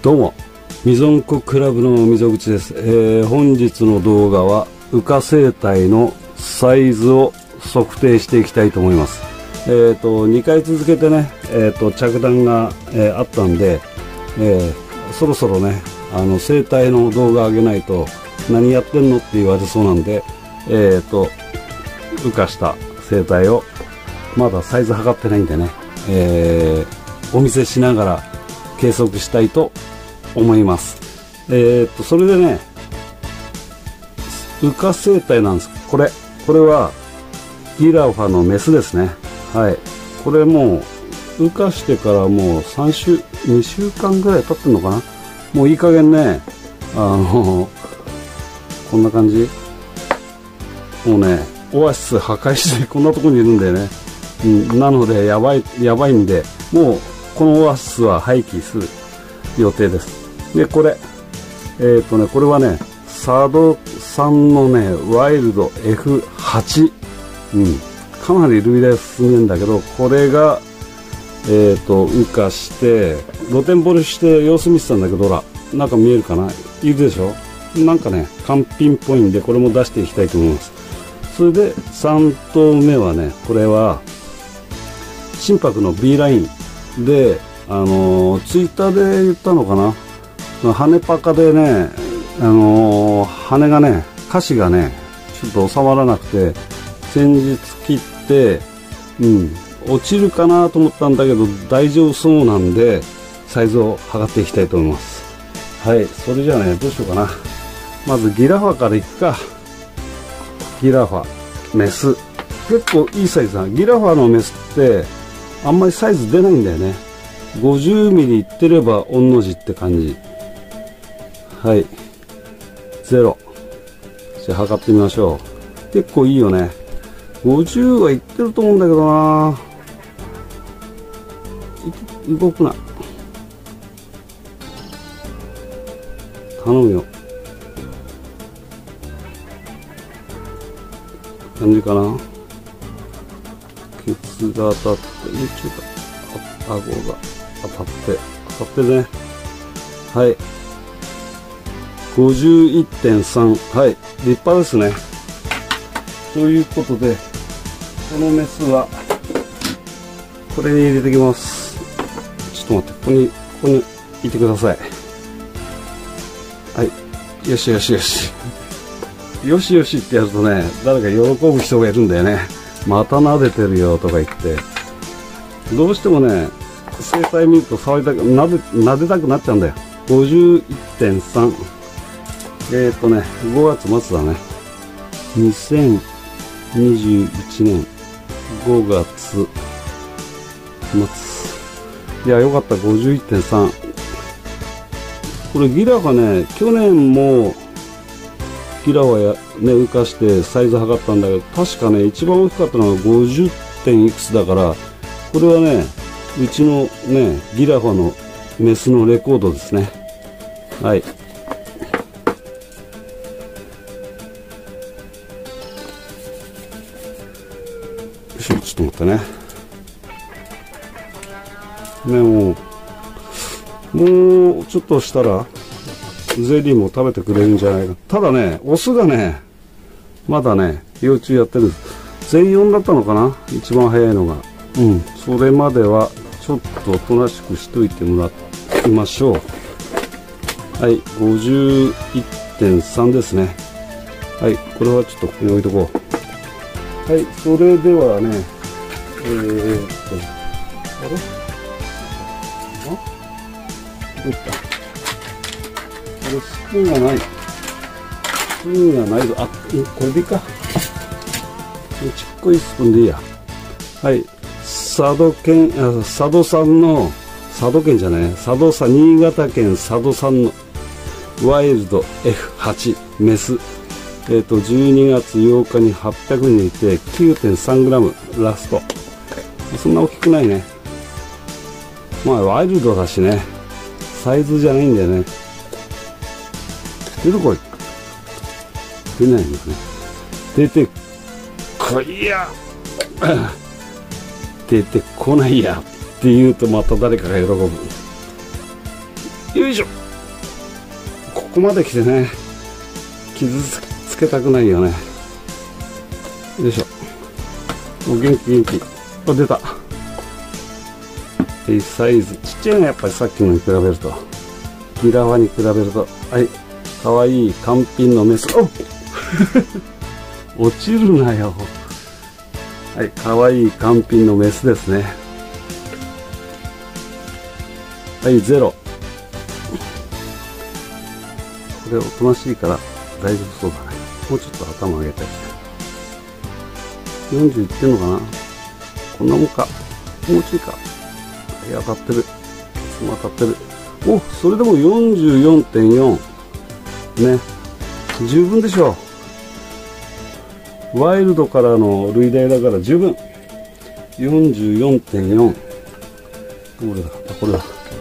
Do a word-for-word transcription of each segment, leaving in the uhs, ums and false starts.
どうも、みぞんこクラブの溝口です。えー、本日の動画は羽化生体のサイズを測定していきたいと思います。えーとにかい続けてね、えーと着弾が、えー、あったんで、えー、そろそろねあの生体の動画上げないと何やってんのって言われそうなんで、えーと羽化した生体をまだサイズ測ってないんでね、えー、お見せしながら計測したいと思います。えー、っとそれでね、羽化生体なんです。これこれはギラファのメスですね。はい、これもう羽化してからもうさん週にしゅうかんぐらい経ってるのかな。もういい加減ね、あのこんな感じ、もうねオアシス破壊してこんなところにいるんだよね。うん、なのでやばいやばいんで、もうこのオアシスは廃棄する予定です。でこれえっ、ー、とねこれはね佐渡産のねワイルド エフはち、うん、かなり類で進んでるんだけど、これがえっ、ー、と羽化して露天掘りして様子見てたんだけど、ほらなんか見えるかな、いるでしょ。なんかね完品っぽいんでこれも出していきたいと思います。それでさん頭目はね、これは心拍の B ラインで、あのー、ツイッターで言ったのかな、羽パカでね、あのー、羽がね歌詞がねちょっと収まらなくて先日切って、うん、落ちるかなと思ったんだけど大丈夫そうなんでサイズを測っていきたいと思います。はい、それじゃあねどうしようかな。まずギラファからいくか。ギラファメス結構いいサイズだ。ギラファのメスってあんまりサイズ出ないんだよね。ごじゅうミリいってれば御の字って感じ。はい、ゼロ。じゃあ測ってみましょう。結構いいよね。ごじゅうはいってると思うんだけどな。動くな、頼むよ。感じかな。ケツが当たって、宇宙が顎が当たって当たってね。はい、ごじゅういってんさん。はい、立派ですね。ということでこのメスはこれに入れてきます。ちょっと待って、ここにここにいてください。はい、よしよしよしよしよしってやるとね誰か喜ぶ人がいるんだよね。また撫でてるよとか言って、どうしてもね生体見ると触りたくなで撫でたくなっちゃうんだよ。 ごじゅういってんさん。えっとねごがつ末だね。にせんにじゅういちねんごがつ末。いやよかった。 ごじゅういってんさん。これギラがね去年もギラはやね羽化してサイズ測ったんだけど、確かね一番大きかったのがごじゅってんいくつだから、これはねうちのねギラファのメスのレコードですね。はい、ちょっと待ってね。ねもうもうちょっとしたらゼリーも食べてくれるんじゃないか。ただねオスがねまだね幼虫やってる。全よんだったのかな、一番早いのが。うん、それまではちょっとおとなしくしといてもらいましょう。はい、ごじゅういってんさんですね。はい、これはちょっとここに置いとこう。はい、それではねえー、っとあれあどういったこれスプーンがない。スプーンがないぞ。あ、これでいいか。ちっこいスプーンでいいや。はい、佐渡県、あ佐渡産の佐渡県じゃない佐渡産新潟県佐渡産のワイルド エフはち メス。えっ、ー、とじゅうにがつようかにはっぴゃくにんいて きゅうてんさんグラムラスト。そんな大きくないね。まあワイルドだしね、サイズじゃないんだよね。出てこい。出ないんだね。出てこいや出てこないやって言うとまた誰かが喜ぶ。 よいしょ。ここまで来てね、傷つけたくないよね。よいしょ。お元気元気。あ、出た。サイズちっちゃいね、やっぱりさっきのに比べると、ギラファに比べると。はい、かわいい完品のメス。お落ちるなよ。はい、かわいい完品のメスですね。はい、ゼロ。これおとなしいから大丈夫そうだね。もうちょっと頭上げて。よんじゅういってんのかな。こんなもんか。もうちょいか。いや、当たってる。当たってる。お、それでも よんじゅうよんてんよん。ね。十分でしょう。ワイルドからの類題だから十分。よんじゅうよんてんよん。どれだ、あ、これだ。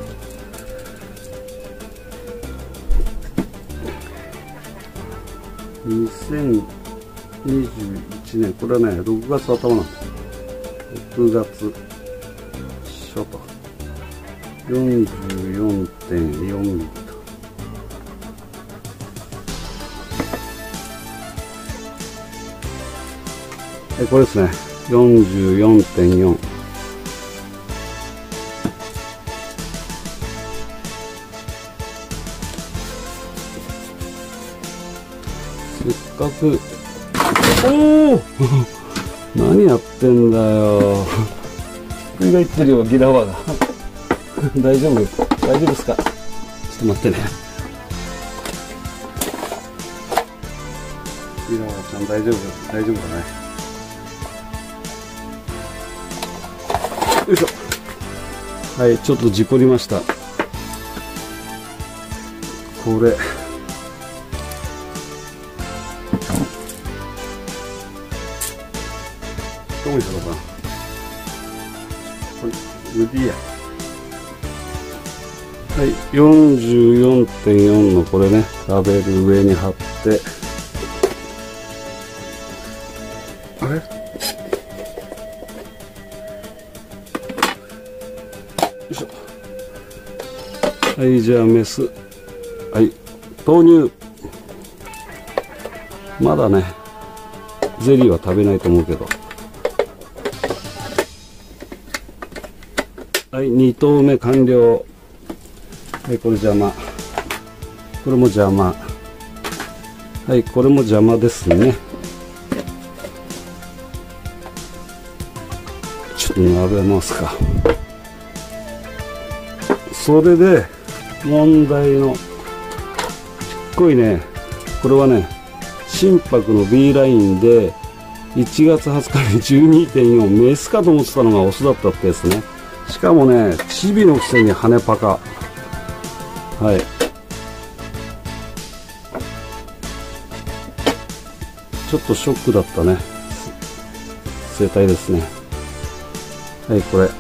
にせんにじゅういちねん、これはね、ろくがつ頭なんだ。ろくがつ初と。よんじゅうよんてんよん ミリと。え、これですね。よんじゅうよんてんよん。せっかく、おお何やってんだよ。僕が言ってるよ、ギラワが。大丈夫大丈夫ですか。ちょっと待ってね。ギラワちゃん大丈夫大丈夫だね。よいしょ。はい、ちょっと事故りました。これ。どこにしようかな。これ、ウディや。はい、よんじゅうよんてんよん のこれね、ラベル上に貼って。あれ？よいしょ。はい、じゃあメス。はい、投入。まだね、ゼリーは食べないと思うけど。はい、に投目完了。はい、これ邪魔。これも邪魔。はい、これも邪魔ですね。ちょっと並べますか。それで、問題の、ちっこいね、これはね、心拍の B ラインで、いちがつはつかに じゅうにてんよん、メスかと思ってたのがオスだったってやつね。しかもね、チビのくせに羽パカ。はい。ちょっとショックだったね。生態ですね。はい、これ。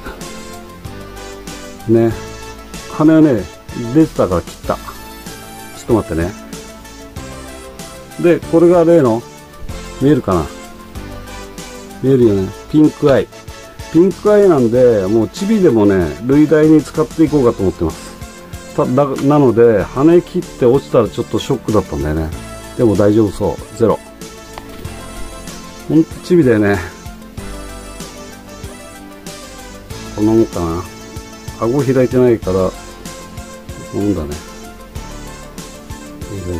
ね。羽はね、出てたから切った。ちょっと待ってね。で、これが例の、見えるかな？見えるよね。ピンクアイ。ピンクアイなんで、もうチビでもね、類題に使っていこうかと思ってます。ただなので、羽切って落ちたらちょっとショックだったんだよね。でも大丈夫そう。ゼロ。ほんとチビだよね。こんなもんかな。顎開いてないから、こんなもんだね。開い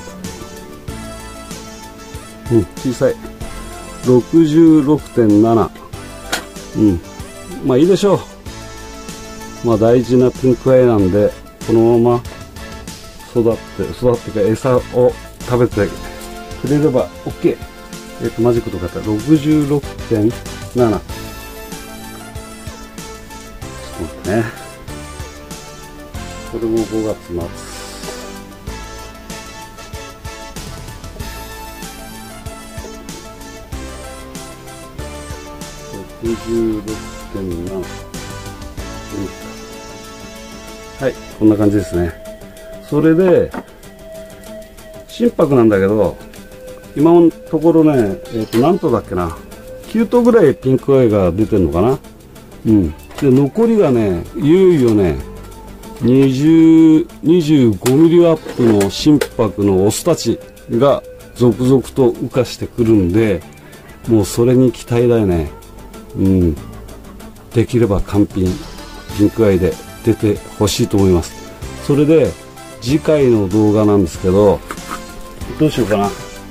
た。うん、小さい。ろくじゅうろくてんなな。うん。まあいいでしょう。まあ大事なピンクアイなんで、このまま育って、育ってか餌を食べてくれれば OK。えっと、マジックとかってろくじゅうろくてんなな。ちょっと待ってね。これもごがつ末。ろくじゅうろくてんなな。はい、こんな感じですね。それで、心拍なんだけど、今のところね、えっと、何頭だっけな。きゅう頭ぐらいピンクアイが出てるのかな。うん。で、残りがね、いよいよね、 にじゅう、にじゅうごミリアップの心拍のオスたちが続々と羽化してくるんで、もうそれに期待だよね。うん。できれば完品、ピンクアイで出てほしいと思います。それで、次回の動画なんですけど、どうしようかな。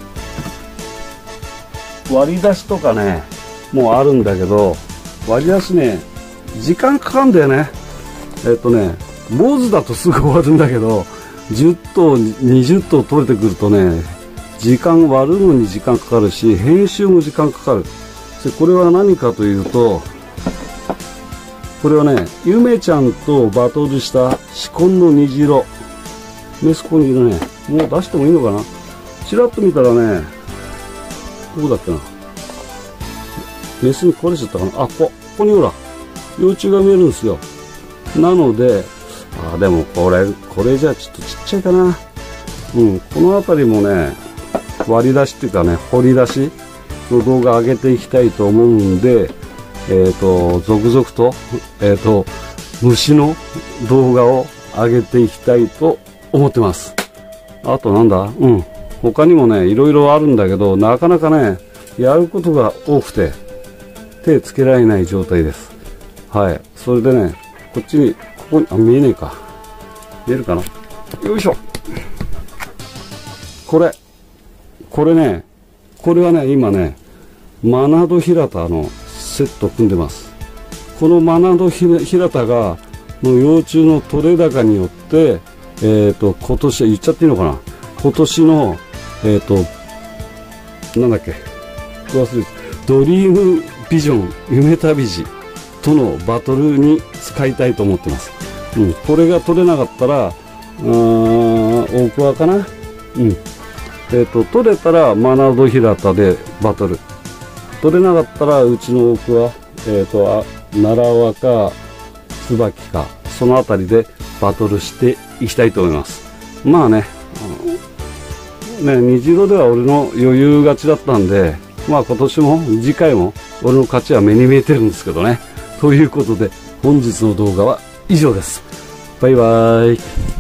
割り出しとかね、もうあるんだけど、割り出しね、時間かかるんだよね。えっとね、坊主だとすぐ終わるんだけど、じゅっとう、にじゅっとう取れてくるとね、時間割るのに時間かかるし、編集も時間かかる。でこれは何かというと、これはね、ゆめちゃんとバトルしたシコンの虹色。メスコンにいるね。もう出してもいいのかな。ちらっと見たらね、どこだっけな。メスに壊れちゃったかな。あ、ここ、ここにほら、幼虫が見えるんですよ。なので、あ、でもこれ、これじゃちょっとちっちゃいかな。うん、この辺りもね、割り出しっていうかね、掘り出しの動画上げていきたいと思うんで、えっと、続々と、えっと、虫の動画を上げていきたいと思ってます。あとなんだうん。他にもね、いろいろあるんだけど、なかなかね、やることが多くて、手つけられない状態です。はい。それでね、こっちに、ここに、あ、見えねえか。見えるかな？よいしょ。これ。これね、これはね、今ね、マナドヒラタのセット組んでます。このマナドヒラタが、の幼虫の取れ高によって、えっと、今年、言っちゃっていいのかな？今年の、えっと、なんだっけ、忘れて、ドリームビジョン、夢旅路とのバトルに使いたいと思ってます。うん、これが取れなかったら、うーん、大桑かな？うん。えっと、取れたらマナドヒラタでバトル。取れなかったら、うちの大桑、えっと、あ、奈良輪か、椿か、そのあたりでバトルしていきたいと思います。まあね、ね、虹色では俺の余裕勝ちだったんで、まあ今年も次回も俺の勝ちは目に見えてるんですけどね。ということで本日の動画は以上です。バイバーイ。